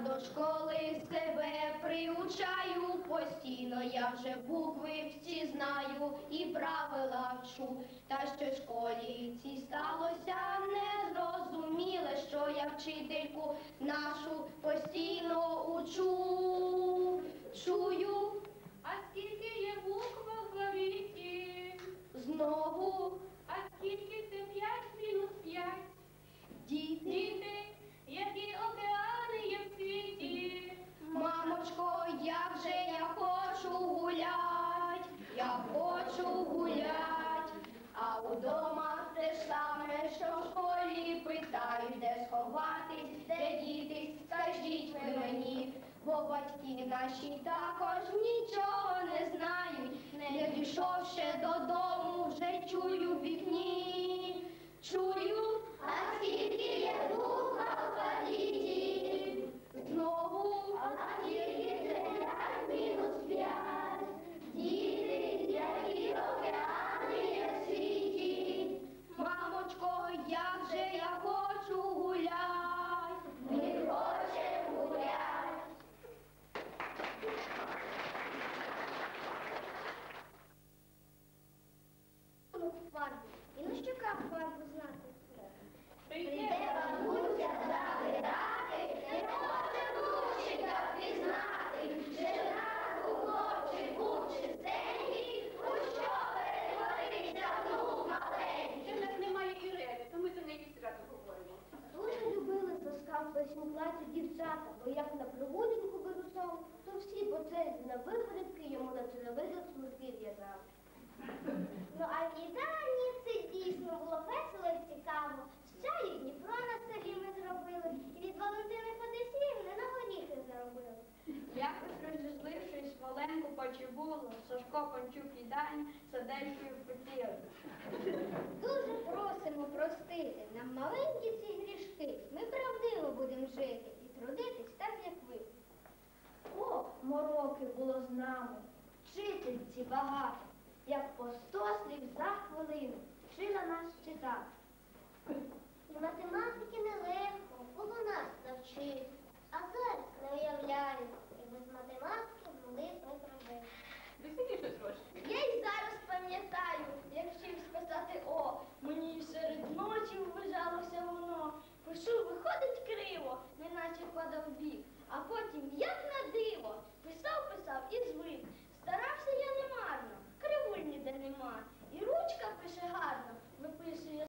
до школи себе приучаю, постійно я вже букви всі знаю і правила вчу. Та що в школі цій сталося незрозуміле, що я вчительку нашу постійно учу. Чую. А скільки є букв в алфавіті? Знову. А скільки це 5 мінус 5? Діти, які океани є в світі? Мамочко, як же я хочу гулять, я хочу гулять, а удома те ж саме, що в школі питають, де сховатись, де дітись, скажіть ви мені, бо батьки наші також нічого не знають, не дійшовши додому, вже чую в вікні, чую, а скільки є букв в алфавіті, знову, а скільки це 5 мінус 5, діти, які океани є в світі, мамочко, як же я хочу гулять, ми хочемо гулять. Фарбу. І на щоках фарбу знати. Прийде бабуся забирати, не може лучика пізнати, вже нас у хлопчик був чистенький, у що перетворився внук маленький. Що в нас немає Ірени, то ми за неї зразу говоримо. Дуже любили соска в першому класі дівчата, бо як на прогулянку беру сон, то всі по черзі на виходки йому на телевизор смужки в'язали. Ну а в їдальні це дійсно було весело і цікаво. Ще й Дніпро на селі ми зробили, і від Валентини Федосіївни на горіхи заробили. Якось розізлившись, маленьку почебулу, Сашко Панчук їдальню саделькою впотіли. Дуже просимо простити нам маленькі ці грішки. Ми правдиво будемо жити і трудитись так, як ви. О, мороки було з нами, вчительці багато, як по 100 слів за хвилину вчила нас читати. І математики нелегко було нас навчити, а зараз не уявляю, як без математики могли б ми зробити. Веселіше трошки. Я й зараз пам'ятаю, як вчився писати О, мені серед ночі ввижалося воно. Пишу, виходить криво, неначе падав бік, а потім як